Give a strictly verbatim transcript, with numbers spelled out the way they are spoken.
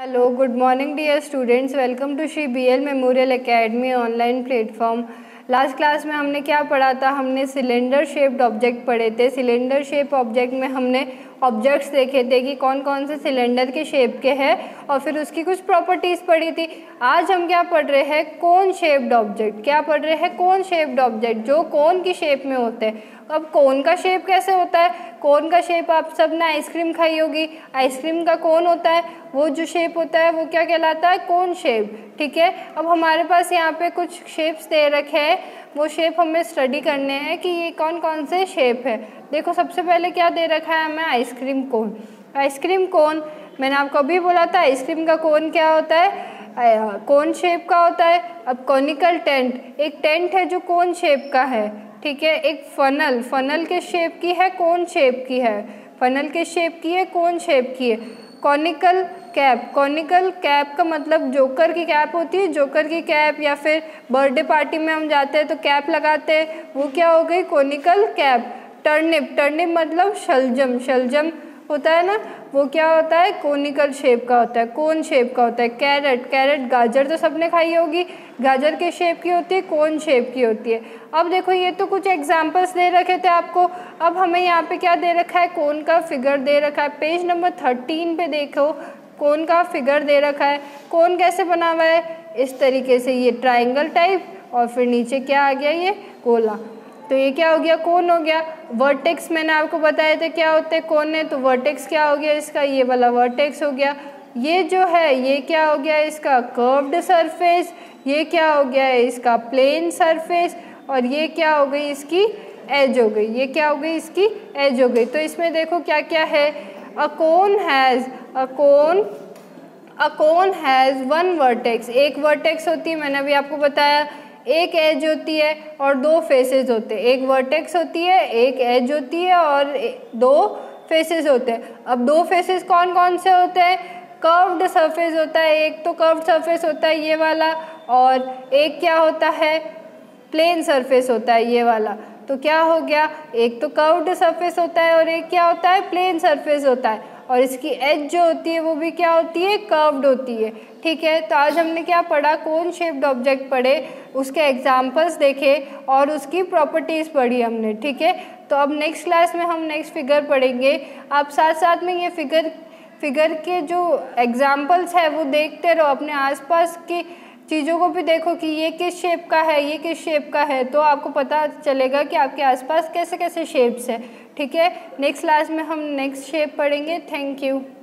Hello, good morning dear students. Welcome to Shri B L memorial academy online platform. Last class में हमने क्या पढ़ा था? हमने सिलेंडर शेप्ड ऑब्जेक्ट पढ़े थे। सिलेंडर शेप ऑब्जेक्ट में हमने ऑब्जेक्ट्स देखे थे कि कौन कौन से सिलेंडर के शेप के हैं और फिर उसकी कुछ प्रॉपर्टीज़ पढ़ी थी। आज हम क्या पढ़ रहे हैं? Cone shaped object. क्या पढ़ रहे हैं? कोन शेप्ड ऑब्जेक्ट, जो कोन की शेप में होते हैं। अब कोन का शेप कैसे होता है? कोन का शेप आप सब ने आइसक्रीम खाई होगी। आइसक्रीम का कोन होता है, वो जो शेप होता है वो क्या कहलाता है? Cone shape. ठीक है, अब हमारे पास यहाँ पे कुछ शेप्स दे रखे हैं, वो शेप हमें स्टडी करने हैं कि ये कौन कौन से शेप है। देखो, सबसे पहले क्या दे रखा है हमें? Ice cream cone. आइसक्रीम कोन, मैंने आपको अभी बोला था आइसक्रीम का कोन क्या होता है? कोन शेप का होता है। अब कॉनिकल टेंट, एक टेंट है जो कोन शेप का है। ठीक है, एक फनल, फनल के शेप की है, कोन शेप की है। फनल के शेप की है, कोन शेप की है। कॉनिकल कैप, कॉनिकल कैप का मतलब जोकर की कैप होती है, जोकर की कैप, या फिर बर्थडे पार्टी में हम जाते हैं तो कैप लगाते हैं, वो क्या हो गई? Conical cap. टर्निप, टर्निप मतलब शलजम, शलजम होता है ना, वो क्या होता है? कोनिकल शेप का होता है, कोन शेप का होता है। कैरेट, कैरेट गाजर तो सबने खाई होगी, गाजर के शेप की होती है, कोन शेप की होती है। अब देखो, ये तो कुछ एग्जांपल्स दे रखे थे आपको। अब हमें यहाँ पे क्या दे रखा है? कोन का फिगर दे रखा है। पेज नंबर थर्टीन पे देखो, कोन का फिगर दे रखा है। कोन कैसे बना हुआ है? इस तरीके से, ये ट्राइंगल टाइप, और फिर नीचे क्या आ गया? ये गोला। तो ये क्या हो गया? कोन हो गया। वर्टेक्स मैंने आपको बताए थे क्या होते हैं कोन है, तो वर्टेक्स क्या हो गया इसका? ये वाला वर्टेक्स हो गया। ये जो है ये क्या हो गया इसका? Curved surface. ये क्या हो गया है इसका? Plane surface. और ये क्या हो गई इसकी? एज हो गई। ये क्या हो गई इसकी? एज हो गई। तो इसमें देखो क्या क्या है? A cone has, a cone a cone has one vertex. एक वर्टेक्स होती है, मैंने अभी आपको बताया। एक एज होती है और दो फेसेस होते हैं। एक वर्टेक्स होती है, एक एज होती है और दो फेसेस होते हैं। अब दो फेसेस कौन कौन से होते हैं? कर्व्ड सरफेस होता है, एक तो कर्व्ड सरफेस होता है ये वाला, और एक क्या होता है? प्लेन सरफेस होता है ये वाला। तो क्या हो गया? एक तो कर्व्ड सरफेस होता है और एक क्या होता है? प्लेन सरफेस होता है। और इसकी एज जो होती है वो भी क्या होती है? कर्व्ड होती है। ठीक है, तो आज हमने क्या पढ़ा? कोन शेप्ड ऑब्जेक्ट पढ़े, उसके एग्जांपल्स देखे और उसकी प्रॉपर्टीज़ पढ़ी हमने। ठीक है, तो अब नेक्स्ट क्लास में हम नेक्स्ट फिगर पढ़ेंगे। आप साथ साथ में ये फिगर फिगर के जो एग्जांपल्स है वो देखते रहो, अपने आसपास की चीज़ों को भी देखो कि ये किस शेप का है, ये किस शेप का है, तो आपको पता चलेगा कि आपके आसपास कैसे कैसे शेप्स है। ठीक है, नेक्स्ट क्लास में हम नेक्स्ट शेप पढ़ेंगे। Thank you.